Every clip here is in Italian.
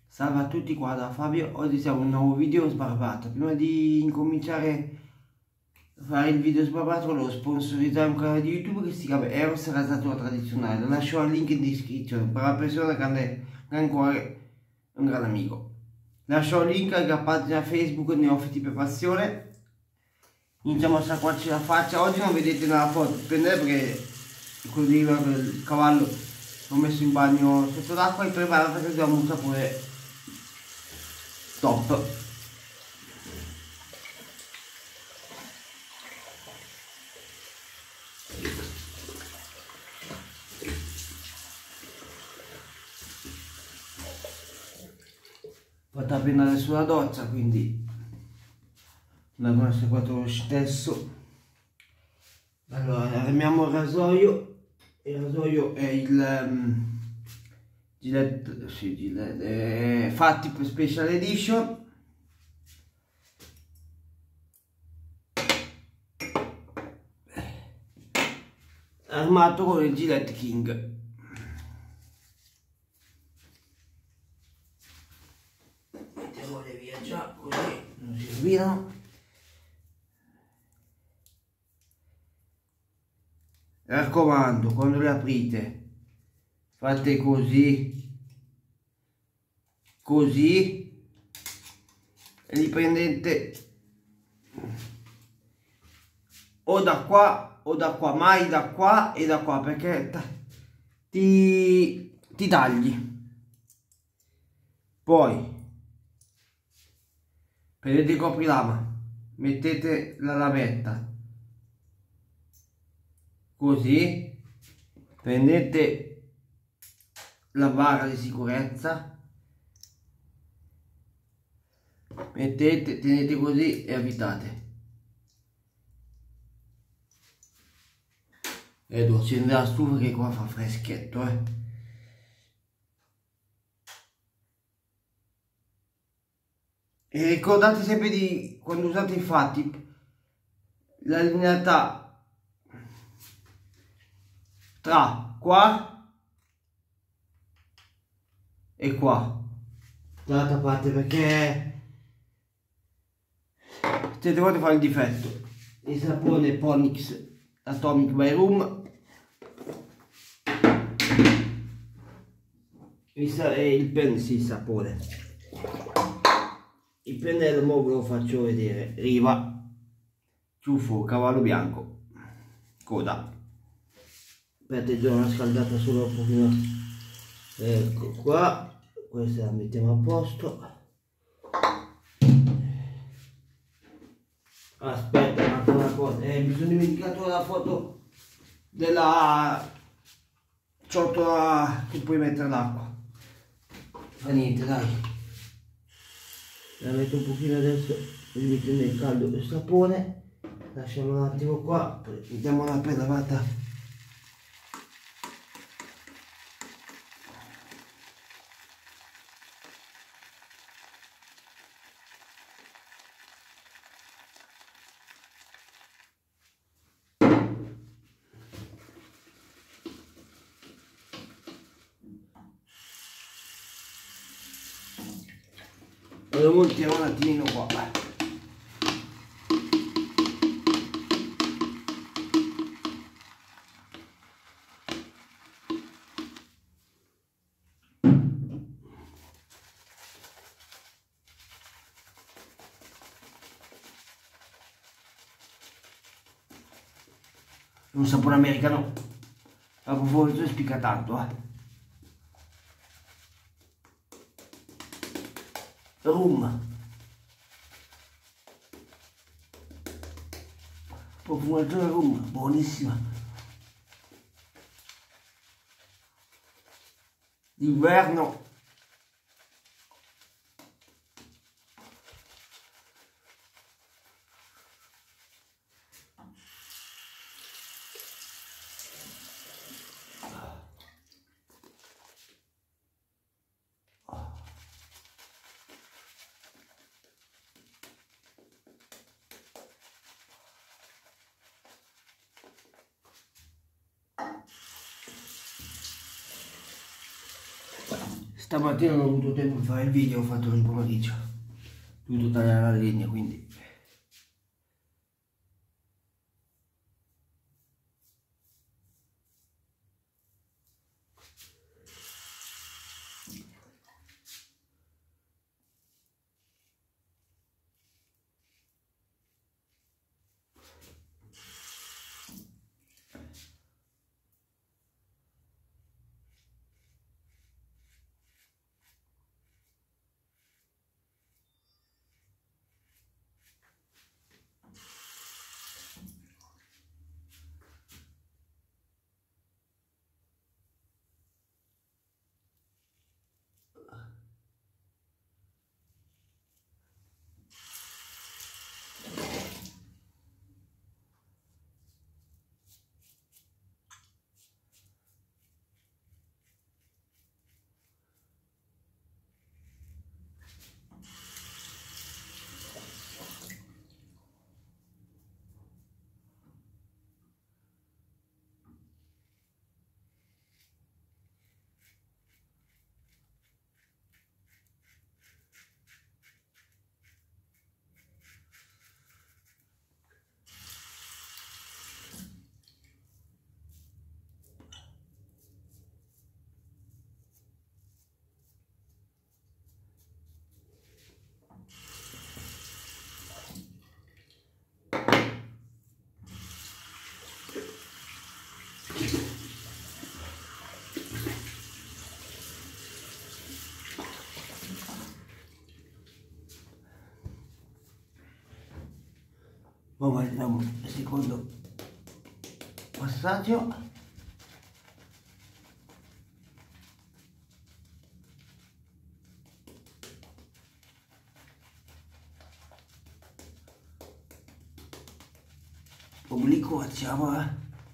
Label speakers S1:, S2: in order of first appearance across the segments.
S1: Salve a tutti, qua da Fabio. Oggi siamo in un nuovo video sbarbato. Prima di incominciare a fare il video sbarbato volevo sponsorizzare un canale di YouTube che si chiama Eros Rasatura Tradizionale. Lascio il link in descrizione per la persona che ha ancora un gran amico. Lascio il link alla pagina Facebook Neofiti per Passione. Iniziamo a sciacquarci la faccia. Oggi non vedete nella foto, prendete perché così il cavallo l'ho messo in bagno sotto l'acqua e preparato perché abbiamo un sapore top. Fatta appena sulla doccia, quindi andiamo a seguire lo stesso. Allora armiamo il rasoio. Il rasoio è il Gillette Fatip Special Edition. Armato con il Gillette King. Mettiamole via già, così non si rovinano. Mi raccomando, quando le aprite fate così e li prendete o da qua, mai da qua e da qua, perché ti tagli. Poi prendete il coprilama, mettete la lametta così, prendete la barra di sicurezza, mettete, tenete così e avvitate. E devo accendere la stufa che qua fa freschetto, E ricordate sempre di, quando usate i fatti, la linearità tra qua e qua, dall'altra parte, perché certe volte fa il difetto. Il sapone Ponix Atomic by Room e il sapone. Il pennello mo ve lo faccio vedere. Riva, ciuffo, cavallo bianco, coda. Aspetta, già una scaldata solo un pochino. Ecco qua, questa la mettiamo a posto. Aspetta, una cosa, mi sono dimenticato la foto della ciotola che puoi mettere l'acqua. Fa niente, dai. La metto un pochino adesso, mi metto nel caldo il sapone. Lasciamo un attimo qua, poi mettiamo una pedalata. Lo montiamo un attimino qua. Un sapore americano, la profumazione spicca tanto, Rum, profumazione rum, buonissima, d'inverno. Stamattina non ho avuto tempo di fare il video, ho fatto nel pomeriggio. Ho dovuto tagliare la legna, quindi. Ora vediamo il secondo passaggio. Obliquo facciamo,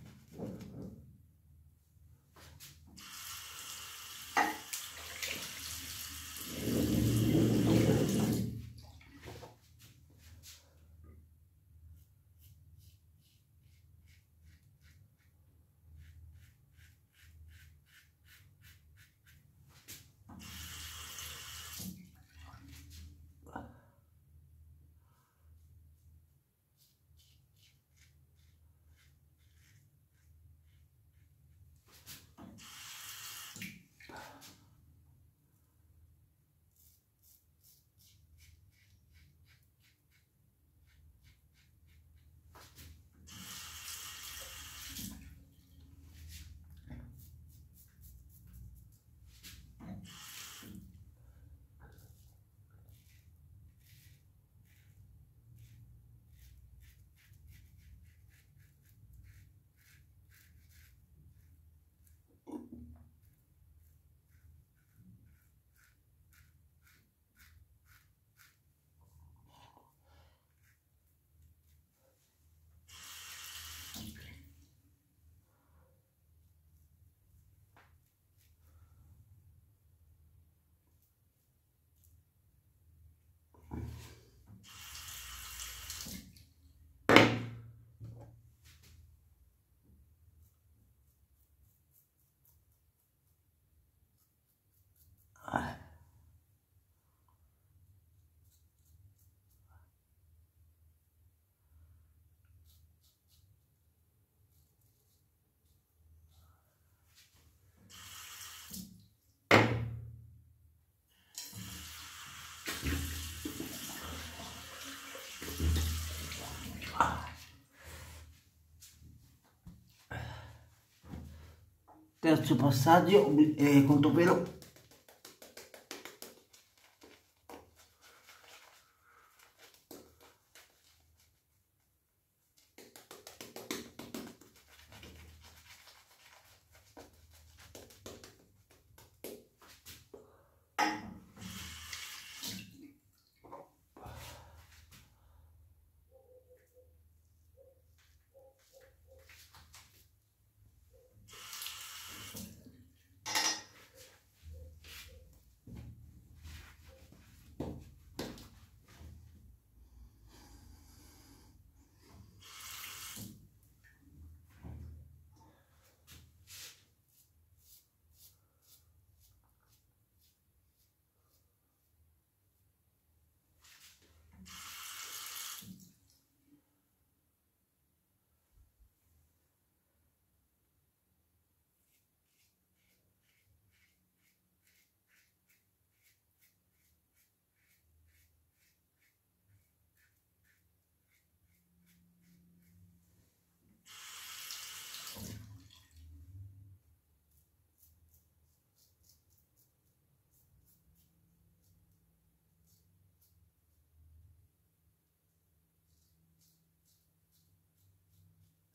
S1: terzo passaggio, contropelo.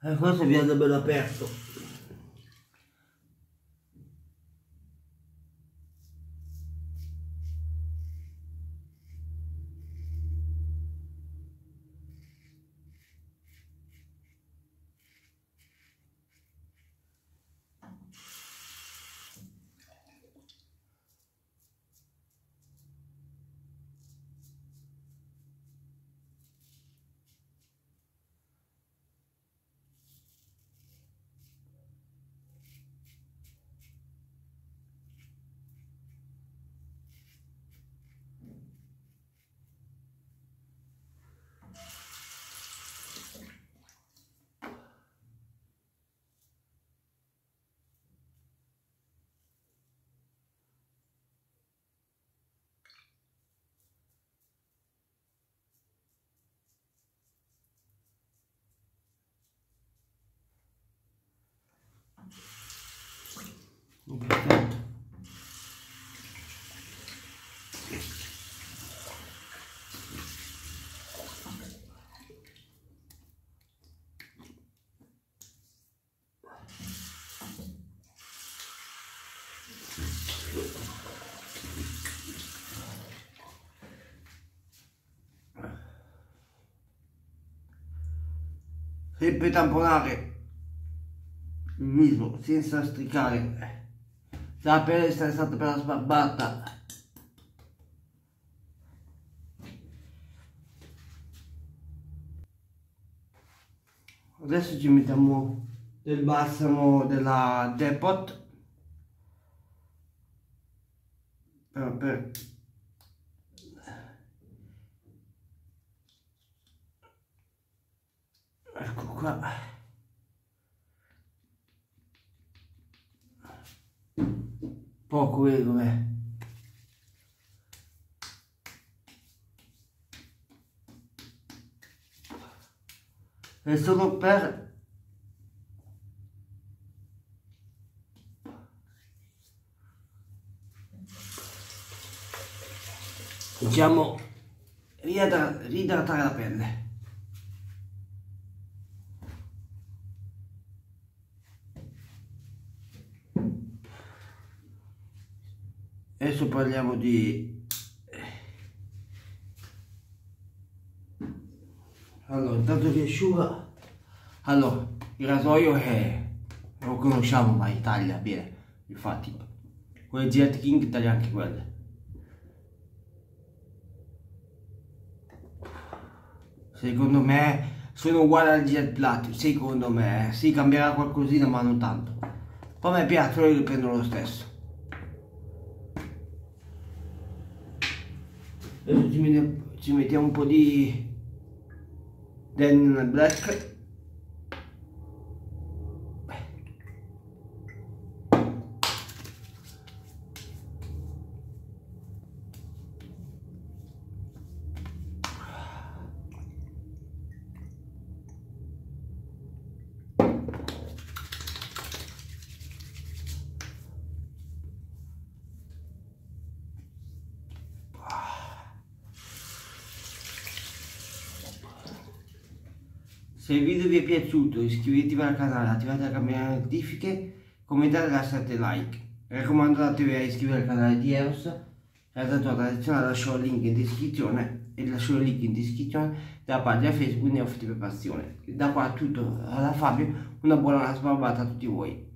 S1: Questo viene bello aperto. Perfetto. Sempre tamponare il viso senza stricare. La pelle è stata per la sbarbata. Adesso ci mettiamo del balsamo della Depot per ecco qua. Poco, vedo, è solo per diciamo ridratare la pelle. Adesso parliamo di allora, intanto che asciuga, allora il rasoio lo conosciamo, ma in Italia bene, infatti quelle Jet King taglia anche quelle. Secondo me sono uguali al Jet Platinum, secondo me, si cambierà qualcosina ma non tanto. Poi a me piacciono e li prendo lo stesso. Adesso ci mettiamo un po' di Daniel Black. Se il video vi è piaciuto iscrivetevi al canale, attivate la campanella delle notifiche, commentate e lasciate like. Mi raccomando, datevi a iscrivere al canale di Eros, la tatuata tradizionale, lascio il link in descrizione e lascio il link in descrizione della pagina Facebook Neofiti per Passione. Da qua tutto, da Fabio, una buona sbarbata a tutti voi.